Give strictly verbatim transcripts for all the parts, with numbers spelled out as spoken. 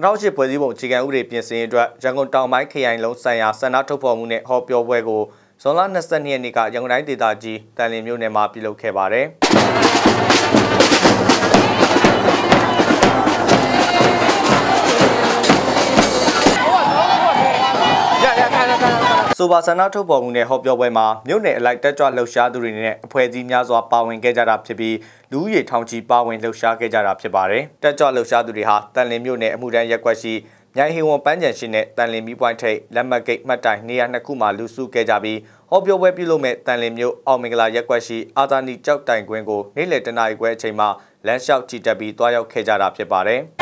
နောက်ရှိပွဲစည်းပုံအခြေခံဥပဒေပြင်ဆင်ရေးအတွက်ရန်ကုန်တောင်ပိုင်းခရိုင်လုံးဆိုင်ရာဆန္ဒထုတ်ဖော်မှုနဲ့ဟောပြောပွဲကိုဇွန်လ၂၂ရက်နေ့ကရန်ကုန်တိုင်းဒေသကြီးတန်လင်းမြို့နယ်မှာပြုလုပ်ခဲ့ပါတယ်။ဆိုပါဆန္ဒထုတ်ဖော်မှုနဲ့ဟောပြောပွဲမှာမြို့နယ်အလိုက်တက်ကြွလှုပ်ရှားသူတွေနဲ့အဖွဲ့အစည်းများစွာပါဝင်ခဲ့ကြတာဖြစ်ပြီးလူဦးရေထောင်ချီပါဝင်လှုပ်ရှားခဲ့ကြတာဖြစ်ပါတယ်။တက်ကြွလှုပ်ရှားသူတွေဟာတန်လင်းမြို့နယ်အမှုတန်းရက်ကွက်ရှိမြိုင်ဟေဝန်ပန်းချန်ရှိနဲ့တန်လင်းမီပွိုင်းထိပ်လက်မှတ်ဂိတ်မှတ်တိုင်နေရာနှစ်ခုမှာလူစုခဲ့ကြပြီးဟောပြောပွဲပြုလုပ်မဲ့တန်လင်းမြို့အောင်မင်္ဂလာရက်ကွက်ရှိအာသာနီကြောက်တိုင်ကွင်းကိုနေ့လယ်တနာရီခွဲအချိန်မှာလမ်းလျှောက်ချီတက်ပြီးတွားရောက်ခဲ့ကြတာဖြစ်ပါတယ်။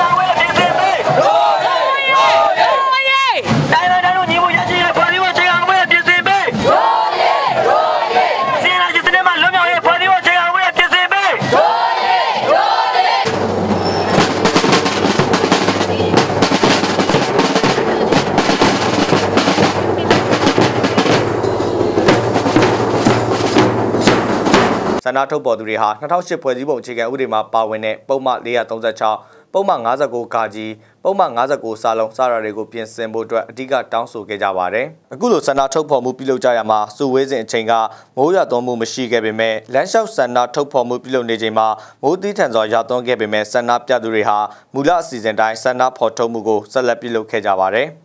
ဆန္ဒထုတ်ပေါ်သူတွေဟာ၂၀၀၈ဖွဲ့စည်းပုံအခြေခံဥပဒေမှာပါဝင်တဲ့ပုံမှန်၄၃၆ပုံမှန်၅၉ခါကြီးပုံမှန်၅၉စာလုံးစတာတွေကိုပြင်ဆင်ဖို့အတွက်အဓိကတောင်းဆိုခဲ့ကြပါတယ်။အခုလိုဆန္ဒထုတ်ဖော်မှုပြုလုပ်ကြရမှာစုဝေးစဉ်အချိန်ကမိုးရွာသွန်းမှုမရှိခဲ့ပေမဲ့လမ်းလျှောက်ဆန္ဒထုတ်ဖော်မှုပြုလုပ်နေချိန်မှာမိုးသီးထန်စွာရွာသွန်းခဲ့ပေမဲ့ဆန္ဒပြသူတွေဟာမူလအစီအစဉ်တိုင်းဆန္ဒဖော်ထုတ်မှုကိုဆက်လက်ပြုလုပ်ခဲ့ကြပါတယ်။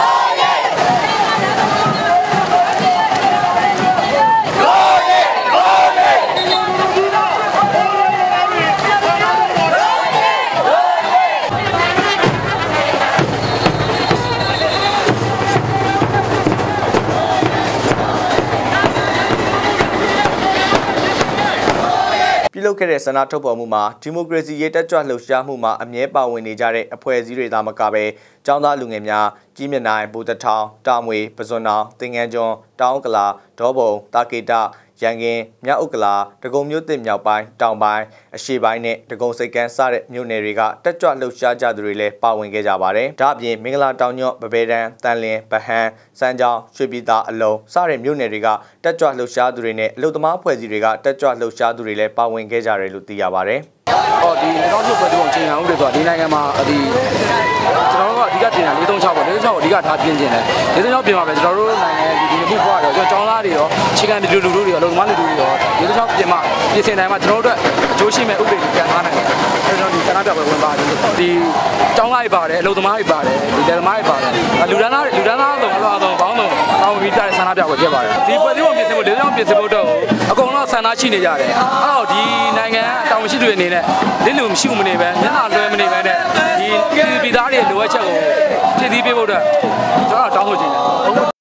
ပြုလုပ်ခဲ့တဲ့ဆန္ဒထုတ်ဖော်မှုမှာဒီမိုကရေစီရေးတက်ကြွလှုပ်ရှားမှုမှာအမြဲပါဝင်နေကြတဲ့အဖွဲ့အစည်းတွေသာမကပဲကျောင်းသားလူငယ်များကြီးမြတ်နိုင်ဘူတထောင်တာမွေပစွန်တောင်သင်္ကန်းကျွန်းတောင်ကလာဒေါဘုံတာကေတရန်ကင်းမြောက်ဥက္ကလာဒဂုံမြို့သစ်မြောက်ပိုင်းတောင်ပိုင်းအရှေ့ပိုင်းနဲ့ဒဂုံစိတ်ကန်းစတဲ့မြို့နယ်တွေကတက်ကြွလှုပ်ရှားကြသူတွေလည်းပါဝင်ခဲ့ကြပါတယ်။ဒါ့အပြင်မင်္ဂလာတောင်ညွန့်ပပဲတန်းတန်လင်းဗဟန်းစမ်းချောင်းရွှေပြည်သာအလုံးစတဲ့မြို့နယ်တွေကတက်ကြွလှုပ်ရှားသူတွေနဲ့အလုပ်သမားအဖွဲ့အစည်းတွေကတက်ကြွလှုပ်ရှားသူတွေလည်းပါဝင်ခဲ့ကြတယ်လို့သိရပါတယ်။အော်ဒီ၂၀၀၈ဖွဲ့စည်းပုံအခြေခံဥပဒေဆိုတာဒီနိုင်ငံမှာဒီကျွန်တော်တို့ကအဓိကပြင်တာ၄၃၆ပေါ့၄၃၆ကိုအဓိကထားပြင်ကျင်တယ်၄၃၆ပြင်ပါပဲကျွန်တော်တို့နိုင်ငံဒီဒီမှုဘွားတော့ကျွန်တော်ကျောင်းသားတွေရောအခြေခံလူလူလူတွေရောအလုပ်သမားလူလူတွေရော၄၃၆ပြင်မှပြင်ဆင်တိုင်းမှာကျွန်တော်တို့အတွက်အကျိုးရှိမဲ့ဥပဒေပြန်ထားနိုင်တယ်ကျွန်တော်ဒီဆန္ဒပြပွဲဝင်ပါတယ်ဒီကျောင်းသားတွေပါတယ်အလုပ်သမားတွေပါတယ်ဒီလယ်သမားတွေပါတယ်လူဒန်းသားလူဒန်းသားဆုံးအလုံးအစုံပေါင်းစုံပေါင်းပြီးပြတဲ့ဆန္ဒပြပွဲဖြစ်ပါတယ်ဒီဖွဲ့စည်းပုံပြင်ဆင်ဖို့၄၃၆ပြင်ဆင်ဖို့တော့အကုန်လုံးဆန္ဒရှိနေကြတယ်အဲ့တော့ဒီနိုင်ငံတာဝန်ရှိသူတွေအနေနဲ့လစ်လူမရှိမနေပဲမျက်နှာလွှဲမနေပဲနဲ့ဒီပြည်သားတွေလိုအပ်ချက်ကိုဖြည့်ဆည်းပေးဖို့အတွက်ကျွန်တော်တောင်းဆိုချင်တယ်